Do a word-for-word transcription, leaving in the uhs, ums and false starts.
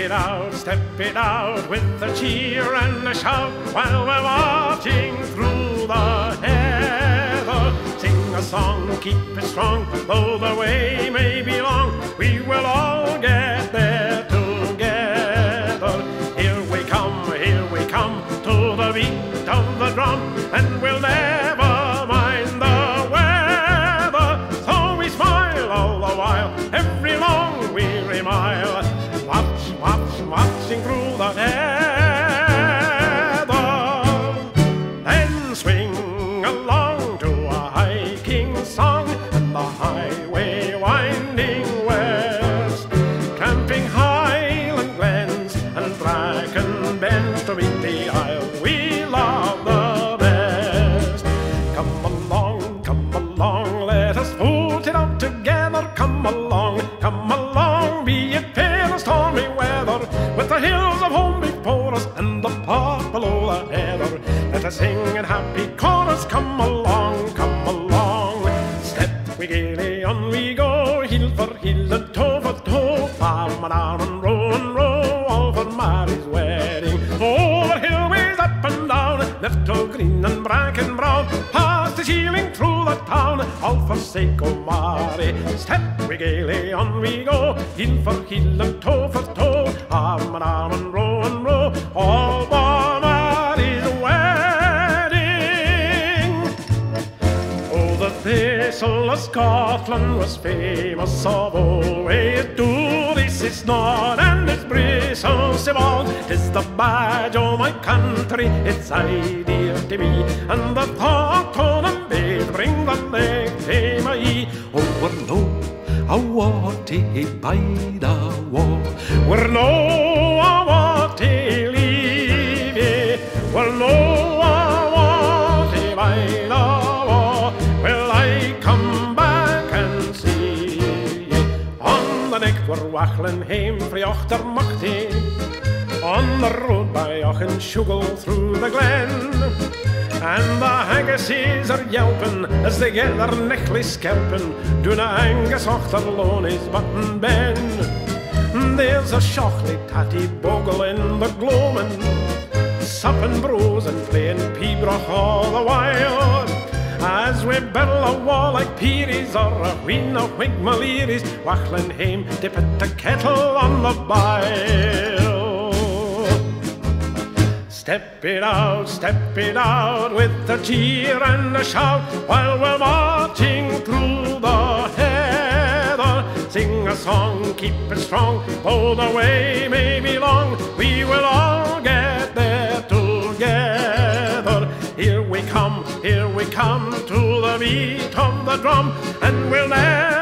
it out, step it out with a cheer and a shout while we're marching through the heather. Sing a song, keep it strong, though the way may be long, we will all get there together. Here we come, here we come, to the beat of the drum, and we'll never mind the weather. So we smile all the while, every long weary mile, march, march, marching through the heather. Then swing along to a hiking song, and the highway winding west, tramping highland glens and bracken bends to meet the isle we love the best. Come along, come along, let us foot it out together. Come along, come along, be it fair or stormy weather, with the hills of home before us and the park below the heather. Let us sing in happy chorus. Come along, come along. Step we gaily on we go, heel for heel and toe for toe, arm in arm and row and row, all for Mary's wedding. Over hillways, up and down, left to green and bracken brown, past the shieling through the town, all for sake of Mary. Step we gaily on we go, heel for heel and toe for toe, arm in arm and row and row, all for Mary's wedding. Oh, the thistle of Scotland was famous of old. It do this is not, and its bristles of all. 'Tis the badge of my country, its idea to be, and the thought on a bed bring the leg to my. Oh, we're no a watty by the war, we're no a watty leave ye, we're no a watty by the war. Will I come back and see ye? On the neck we're wachtling hame frae Ochtermachty, on the road by Auchenshoogle through the glen, and the haggises are yelping as they get their necklace scalping down a Angus Ochterlony's button ben. There's a shockly tatty bogle in the gloaming, supping bros and playing pibroch all the while, as we barrel a wall like peeries or a wheen of wigmaleeries, wachtling hame to put the kettle on the bile. Step it out, step it out with a cheer and a shout while we're marching through the heather. Sing a song, keep it strong, though the way may be long, we will all get there together. Here we come, here we come, to the beat of the drum, and we'll never